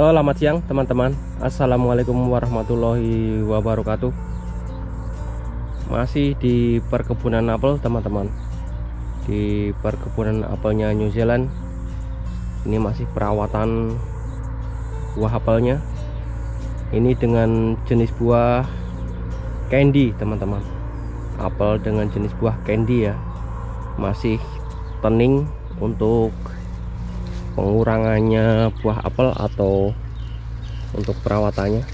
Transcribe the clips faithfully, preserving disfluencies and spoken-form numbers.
Selamat siang teman-teman. Assalamualaikum warahmatullahi wabarakatuh. Masih di perkebunan apel teman-teman, di perkebunan apelnya New Zealand. Ini masih perawatan buah apelnya. Ini dengan jenis buah candy teman-teman. Apel dengan jenis buah candy ya. Masih tening untuk pengurangannya buah apel atau untuk perawatannya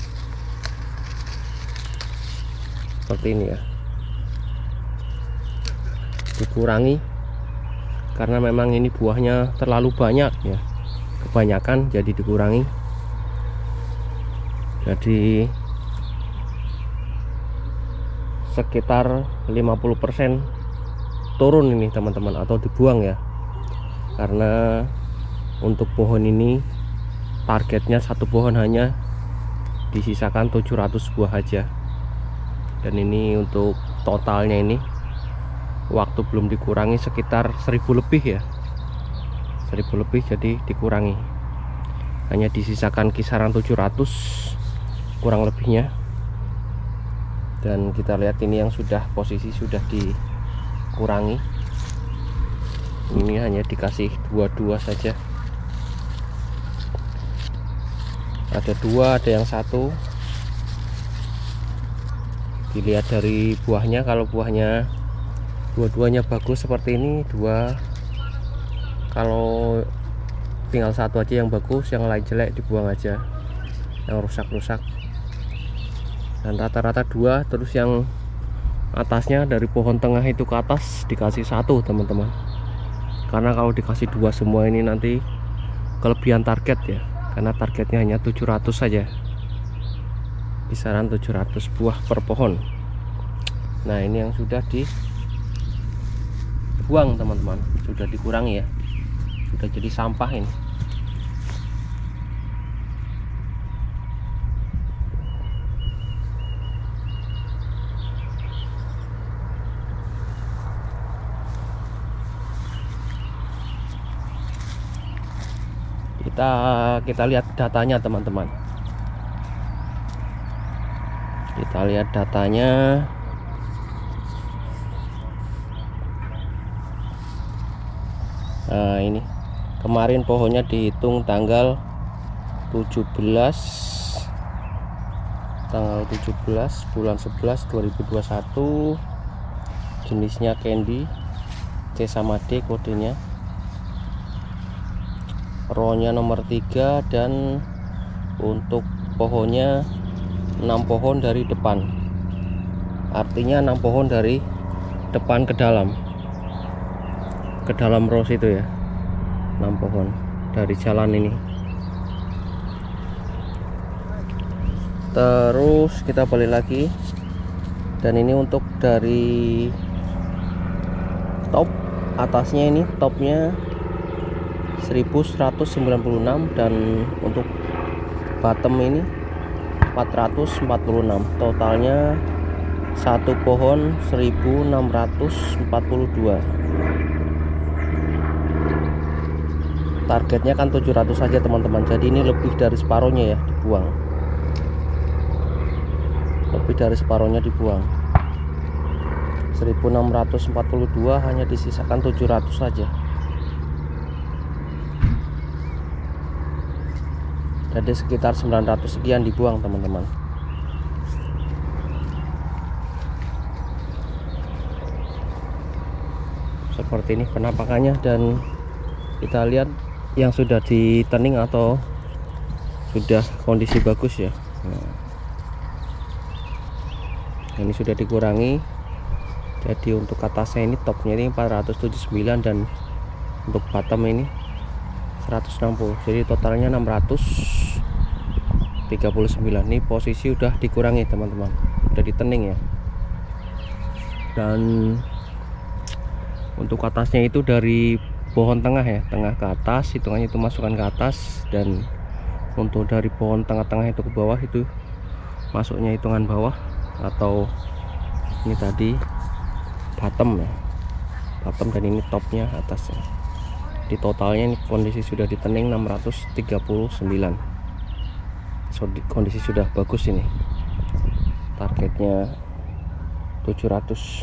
seperti ini ya, dikurangi karena memang ini buahnya terlalu banyak ya, kebanyakan, jadi dikurangi. Jadi sekitar lima puluh persen turun ini teman-teman, atau dibuang ya, karena untuk pohon ini targetnya satu pohon hanya disisakan tujuh ratus buah aja, dan ini untuk totalnya ini waktu belum dikurangi sekitar seribu lebih ya, seribu lebih, jadi dikurangi hanya disisakan kisaran tujuh ratus kurang lebihnya. Dan kita lihat ini yang sudah posisi sudah dikurangi, ini hanya dikasih dua-dua saja, ada dua, ada yang satu. Dilihat dari buahnya, kalau buahnya dua-duanya bagus seperti ini, dua. Kalau tinggal satu aja yang bagus, yang lain jelek dibuang aja, yang rusak-rusak. Dan rata-rata dua, terus yang atasnya dari pohon tengah itu ke atas dikasih satu teman-teman, karena kalau dikasih dua semua ini nanti kelebihan target ya, karena targetnya hanya tujuh ratus saja, kisaran tujuh ratus buah per pohon. Nah ini yang sudah dibuang teman-teman, sudah dikurangi ya, sudah jadi sampah ini. Kita kita lihat datanya teman-teman. Kita lihat datanya. Nah, ini kemarin pohonnya dihitung tanggal tujuh belas tanggal tujuh belas bulan sebelas dua ribu dua puluh satu. Jenisnya candy, C sama D kodenya. Rohnya nomor tiga, dan untuk pohonnya enam pohon dari depan, artinya enam pohon dari depan ke dalam ke dalam row itu ya, enam pohon dari jalan ini. Terus kita balik lagi, dan ini untuk dari top atasnya, ini topnya seribu seratus sembilan puluh enam, dan untuk bottom ini empat ratus empat puluh enam. Totalnya satu pohon seribu enam ratus empat puluh dua. Targetnya kan tujuh ratus saja teman-teman, jadi ini lebih dari separuhnya ya dibuang, lebih dari separuhnya dibuang. Seribu enam ratus empat puluh dua hanya disisakan tujuh ratus saja. Jadi sekitar sembilan ratus sekian dibuang teman-teman. Seperti ini penampakannya, dan kita lihat yang sudah ditening atau sudah kondisi bagus ya. Nah, ini sudah dikurangi, jadi untuk atasnya ini topnya ini empat ratus tujuh puluh sembilan, dan untuk bottom ini seratus enam puluh, jadi totalnya enam ratus tiga puluh sembilan. Ini posisi udah dikurangi teman-teman, udah ditening ya. Dan untuk atasnya itu dari pohon tengah ya, tengah ke atas, hitungannya itu masukkan ke atas, dan untuk dari pohon tengah-tengah itu ke bawah itu masuknya hitungan bawah, atau ini tadi bottom ya, bottom, dan ini topnya atasnya. Di totalnya ini kondisi sudah ditening enam ratus tiga puluh sembilan. kondisi sudah bagus ini. Targetnya tujuh ratus.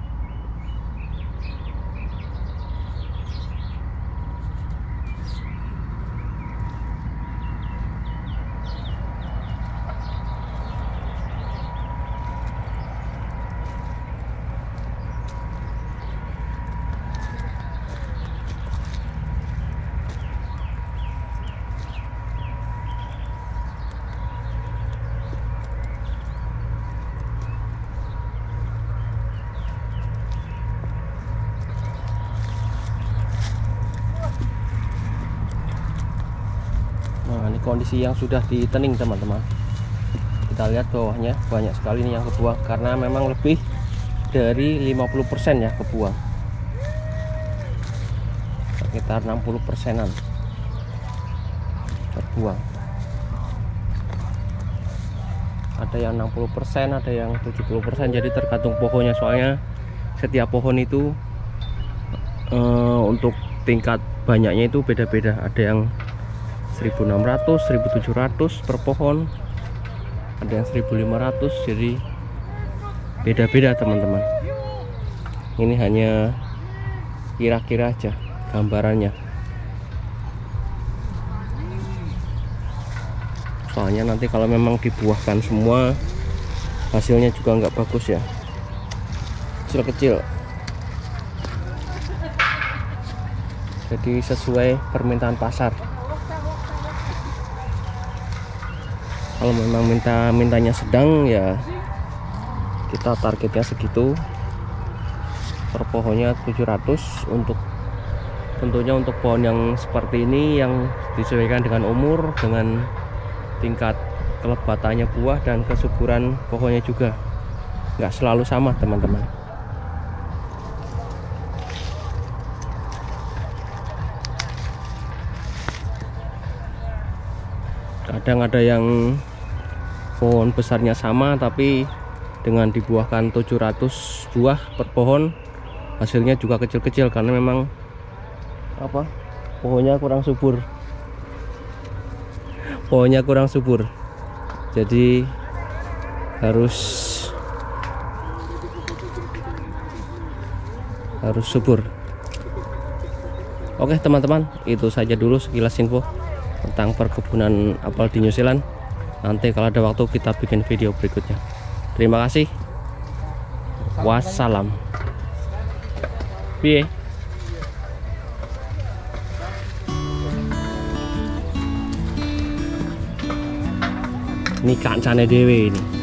Nah, ini kondisi yang sudah ditening teman-teman. Kita lihat bawahnya banyak sekali nih yang kebuang, karena memang lebih dari lima puluh persen ya kebuang. Sekitar enam puluh persenan terbuang. Ada yang enam puluh persen, ada yang tujuh puluh persen, jadi tergantung pohonnya. Soalnya setiap pohon itu uh, untuk tingkat banyaknya itu beda-beda. Ada yang seribu enam ratus, seribu tujuh ratus per pohon, ada yang seribu lima ratus, jadi beda-beda teman-teman. Ini hanya kira-kira aja gambarannya, soalnya nanti kalau memang dibuahkan semua hasilnya juga nggak bagus ya, kecil-kecil. Jadi sesuai permintaan pasar. Kalau memang minta mintanya sedang ya kita targetnya segitu, per pohonnya tujuh ratus. Untuk tentunya untuk pohon yang seperti ini yang disesuaikan dengan umur, dengan tingkat kelebatannya buah dan kesuburan pohonnya juga nggak selalu sama teman-teman. Kadang ada yang pohon besarnya sama, tapi dengan dibuahkan tujuh ratus buah per pohon hasilnya juga kecil-kecil, karena memang apa, pohonnya kurang subur pohonnya kurang subur jadi harus harus subur. Oke teman-teman, itu saja dulu sekilas info tentang perkebunan apel di New Zealand. Nanti kalau ada waktu kita bikin video berikutnya. Terima kasih. Wassalam. Piye? Ini kancane dewe ini.